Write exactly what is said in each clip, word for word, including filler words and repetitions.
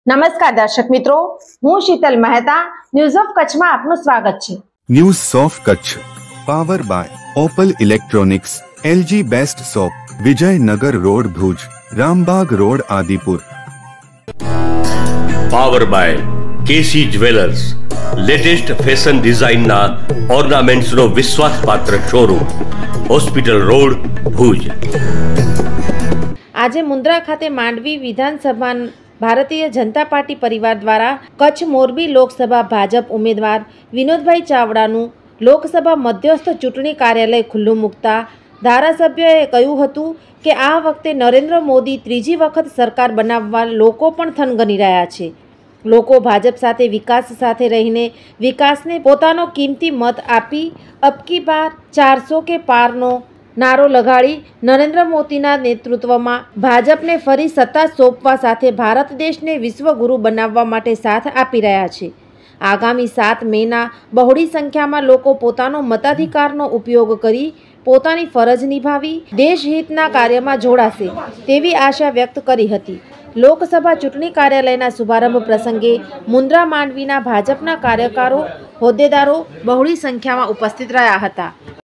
નમસ્કાર દર્શક મિત્રો, હું શીતલ મહેતા ન્યૂઝ ઓફ કચ્છમાં આપનું સ્વાગત છે। News of Kutch power by Opal electronics, LG best shop, Vijaynagar road Bhuj, Rambag road Adipur. Power by KC jewellers, latest fashion ડિઝાઇનના ઓર્નામેન્ટ્સનો વિશ્વાસપાત્ર શોરૂમ, હોસ્પિટલ રોડ ભુજ। આજે મુન્દ્રા ખાતે માંડવી વિધાનસભા भारतीय जनता पार्टी परिवार द्वारा कच्छ मोरबी लोकसभा भाजप उम्मीदवार विनोदभाई चावड़ानु लोकसभा मध्यस्थ चूंटणी कार्यालय खुल्लू मूकता धारासभ्यए कह्युं हतुं के आ वखते नरेन्द्र मोदी त्रीजी वखत सरकार बनाववा लोको पण थनगनी रह्या छे। लोको भाजप साथे विकास साथे रहीने विकासने पोतानो कीमती मत आपी अबकी बार चार सौ के पारनो नारो लगाड़ी नरेन्द्र मोदीना नेतृत्वमां भाजपने फरी सत्ता सोंपवा साथे भारत देशने विश्वगुरु बनाववा माटे साथ आपी रह्या छे। आगामी सात मेना बहोળી संख्यामां लोको पोतानो मताधिकारनो उपयोग करी पोतानी फरज निभावी देशहितना कार्यमां जोड़ाशे तेवी आशा व्यक्त करी हती। लोकसभा चूंटणी कार्यालयना शुभारंभ प्रसंगे मुंद्रा मांडवीना भाजपना कार्यकरो होद्देदारो बहोળી संख्यामां उपस्थित रह्या हता।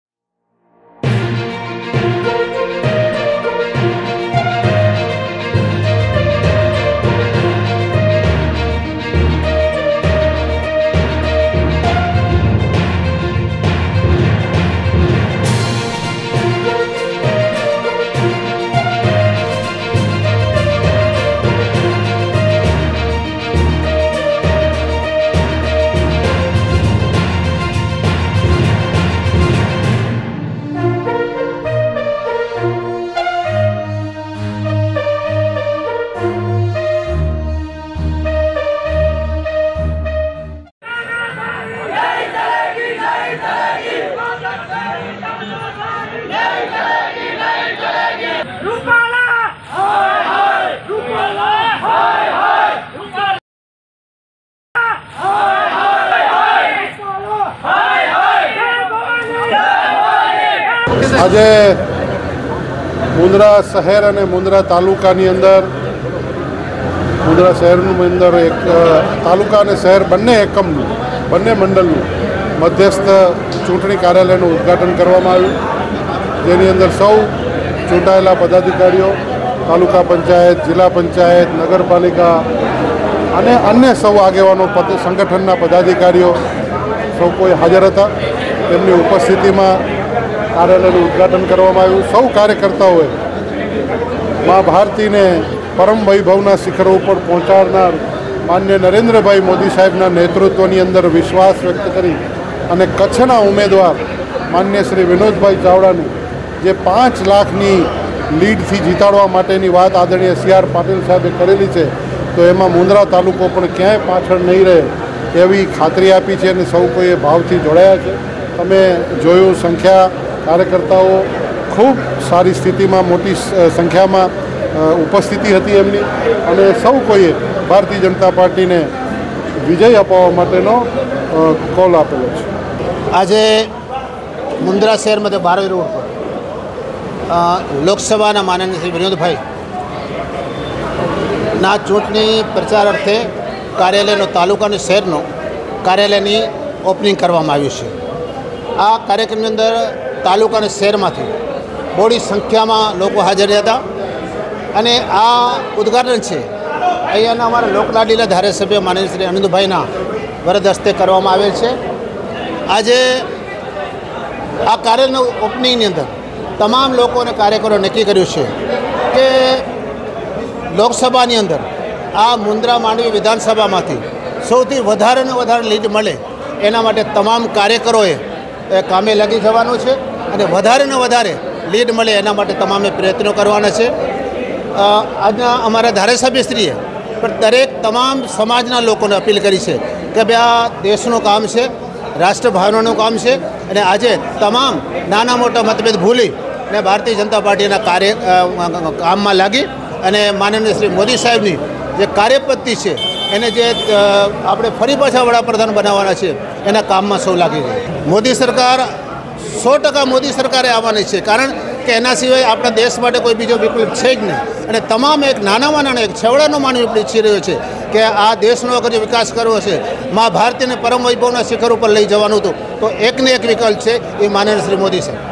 આજે મુન્દ્રા શહેર અને મુન્દ્રા તાલુકાની અંદર મુન્દ્રા શહેરની અંદર એક તાલુકા અને શહેર બંને એકમનું બંને મંડળનું મધ્યસ્થ ચૂંટણી કાર્યાલયનું ઉદ્ઘાટન કરવામાં આવ્યું, જેની અંદર સૌ ચૂંટાયેલા પદાધિકારીઓ તાલુકા પંચાયત, જિલ્લા પંચાયત, નગરપાલિકા અને અન્ય સૌ આગેવાનો સંગઠનના પદાધિકારીઓ સૌ કોઈ હાજર હતા। તેમની ઉપસ્થિતિમાં કાર્યાલયનું ઉદ્ઘાટન કરવામાં આવ્યું। સૌ કાર્યકર્તાઓએ મા ભારતીને પરમ વૈભવના શિખરો ઉપર પહોંચાડનાર માન્ય નરેન્દ્રભાઈ મોદી સાહેબના નેતૃત્વની અંદર વિશ્વાસ વ્યક્ત કરી અને કચ્છના ઉમેદવાર માન્ય શ્રી વિનોદભાઈ ચાવડાનું જે પાંચ લાખની લીડથી જીતાડવા માટેની વાત આદરણીય સી આર પાટીલ સાહેબે કરેલી છે, તો એમાં મુન્દ્રા તાલુકો પણ ક્યાંય પાછળ નહીં રહે એવી ખાતરી આપી છે અને સૌ કોઈએ ભાવથી જોડાયા છે। તમે જોયું, સંખ્યા કાર્યકર્તાઓ ખૂબ સારી સ્થિતિમાં મોટી સંખ્યામાં ઉપસ્થિતિ હતી એમની, અને સૌ કોઈએ ભારતીય જનતા પાર્ટીને વિજય અપાવવા માટેનો કોલ આપેલો છે। આજે મુન્દ્રા શહેરમાં બારવી રોડ પર લોકસભાના માનનીય શ્રી વિનોદભાઈ ના ચૂંટણી પ્રચાર અર્થે કાર્યાલયનો તાલુકા અને શહેરનો કાર્યાલયની ઓપનિંગ કરવામાં આવ્યું છે। આ કાર્યક્રમની અંદર તાલુકા અને શહેરમાંથી બહોળી સંખ્યામાં લોકો હાજર હતા અને આ ઉદ્ઘાટન છે અહીંયાના અમારા લોકલાડીલા ધારાસભ્ય માનનીય શ્રી અનંતભાઈના વરદ હસ્તે કરવામાં આવેલ છે। આજે આ કાર્યના ઓપનિંગની અંદર તમામ લોકો અને કાર્યકરો નક્કી કર્યું છે કે લોકસભાની અંદર આ મુન્દ્રા માંડવી વિધાનસભામાંથી સૌથી વધારે ને વધારે લીડ મળે એના માટે તમામ કાર્યકરોએ કામે લાગી જવાનું છે અને વધારે ને વધારે લીડ મળે એના માટે તમામે પ્રયત્નો કરવાના છે। આજના અમારા ધારાસભ્યશ્રીએ પણ દરેક તમામ સમાજના લોકોને અપીલ કરી છે કે ભાઈ આ દેશનું કામ છે, રાષ્ટ્રભાવનાનું કામ છે અને આજે તમામ નાના મોટા મતભેદ ભૂલી ને ભારતીય જનતા પાર્ટીના કાર્ય કામમાં લાગી અને માનનીય શ્રી મોદી સાહેબની જે કાર્યપદ્ધતિ છે એને જે આપણે ફરી પાછા વડાપ્રધાન બનાવવાના છે એના કામમાં સૌ લાગી જાય। મોદી સરકાર સો ટકા મોદી સરકારે આવવાની છે, કારણ કે એના સિવાય આપણા દેશ માટે કોઈ બીજો વિકલ્પ છે જ નહીં. અને તમામ એક નાનામાં નાના એક છેવડાનો માનવ વિકલ્પ ઈચ્છી રહ્યો છે કે આ દેશનો અગર જો વિકાસ કરવો છે, મા ભારતીને પરમ વૈભવના શિખર ઉપર લઈ જવાનું હતું, તો એકને એક વિકલ્પ છે એ માનનીય શ્રી મોદી છે.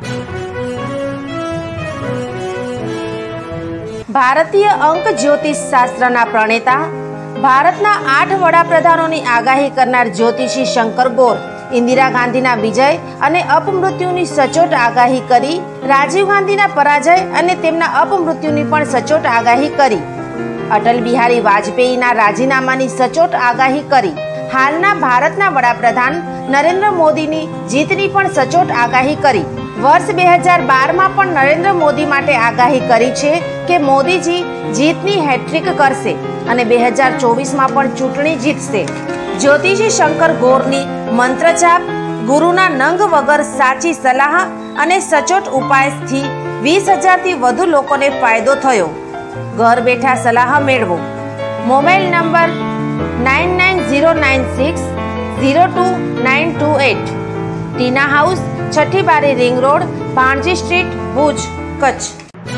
ભારતીય અંક જ્યોતિષ શાસ્ત્રના પ્રણેતા, ભારતના આઠ વડાપ્રધાનોની આગાહી કરનાર જ્યોતિષી શંકર ગોર ઇન્દિરા ગાંધીના વિજય અને અપમૃત્યુની સચોટ આગાહી કરી, રાજીવ ગાંધીના પરાજય અને તેમના અપમૃત્યુની પણ સચોટ આગાહી કરી, અટલ બિહારી વાજપેયીના રાજીનામાની સચોટ આગાહી કરી, હાલના ભારતના વડાપ્રધાન નરેન્દ્ર મોદીની જીતની પણ સચોટ આગાહી કરી. વર્ષ બે હજાર બારમાં પણ નરેન્દ્ર મોદી માટે આગાહી કરી છે કે મોદીજી જીતની હેટ્રિક કરશે અને બે હજાર ચોવીસમાં પણ ચૂંટણી જીતશે. જ્યોતિષી શંકર ગોરની મંત્રજાપ, ગુરુના નંગ વગર સાચી સલાહ અને સચોટ ઉપાયથી વીસ હજારથી વધુ લોકોને ફાયદો થયો. ઘર બેઠા સલાહ મેળવો. Mobile number nine nine zero nine six zero two nine two eight. Tina house, Chhathi Bari ring road, Bhanji street, Bhuj, Kutch.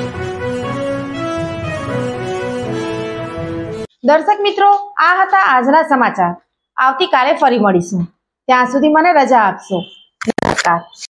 દર્શક મિત્રો, આ હતા આજના સમાચાર. આવતીકાલે ફરી મળીશું. ત્યાં સુધી મને રજા આપશો. નમસ્કાર.